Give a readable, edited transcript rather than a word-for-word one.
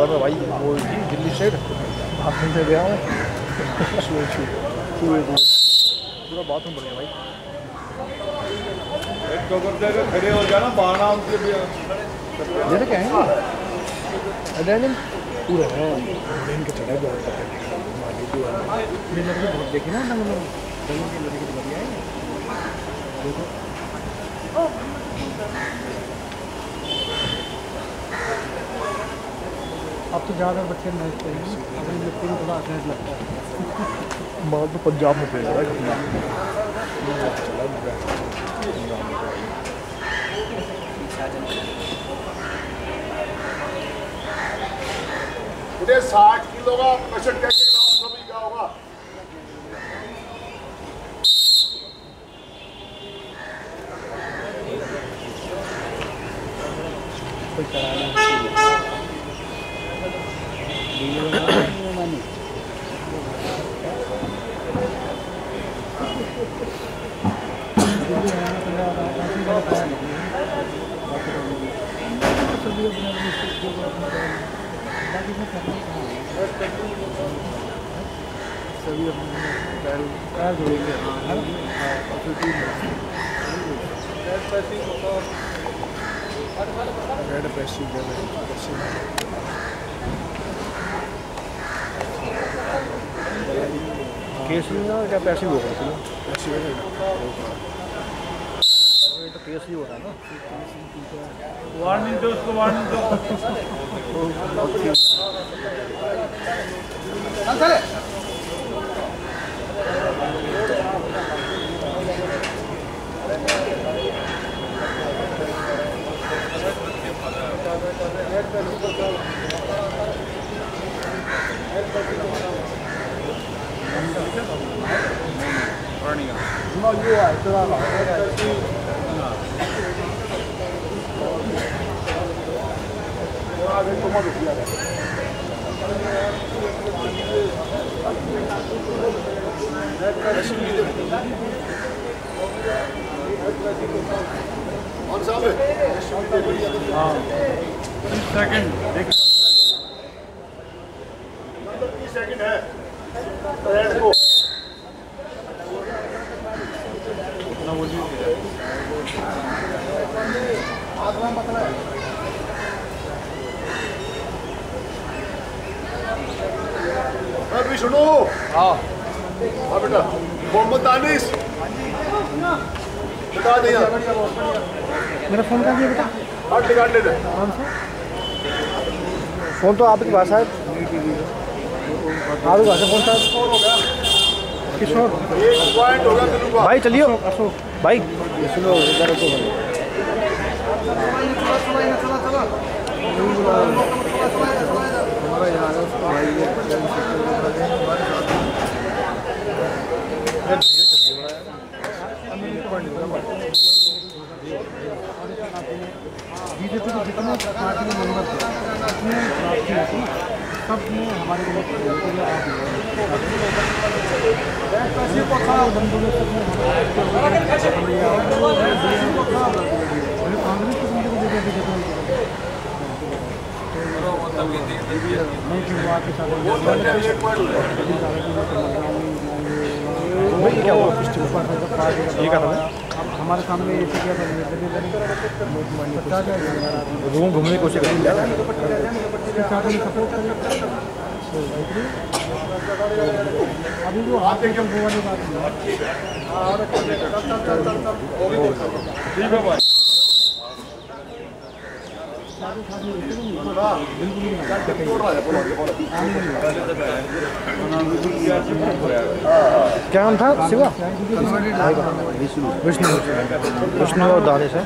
कर रहा भाई, वो दिल्ली साइड बाथरूम से गया हूँ पूरा बाथरूम बढ़ गया भाई। खड़े हो जाना बहाना उनके भी जैसे क्या है एडेनिम पूरा है दिन के चढ़े बहुत बहुत देखी ना दंगल की लड़की की बढ़िया है देखो। अब तो ज़्यादा बच्चे नाचते हैं, अपनी मिट्टी में थोड़ा अटैच लगता है। माल तो पंजाब में पेड़ रहा है कितना 60 किलो का कशट क्या ग्राउंड सभी क्या होगा। कोई कराना सभी पैर जोड़ेंगे रेड पैसी केस नहीं ना क्या पैसे हो रहे थे तो केस ही हो रहा है ना वार्निंग दो उसको वार्निंग दो। सेकंड है अभी सुनो। हाँ बेटा मोहम्मद दानिश बता दिया मेरा फ़ोन कर दिया बेटा। हाँ टिकट ले दे। फ़ोन तो आपके पास है, आपके पास है फ़ोन साहब। किशोर 1 पॉइंट होगा तेरे को भाई, चलिए अशोक भाई सुनो इधर को हमारा यहाँ भाई बीजेपी के जितने पार्टी के मेंबर थे जितने प्रार्थी थी सब ने हमारे को क्या हुआ हमारे सामने ऐसे क्या रूम घूमने की कोशिश करेंगे अभी वो हाथ एकदम वो वाली बात क्या नाम था शिवा विष्णु विष्णु और दानिश है।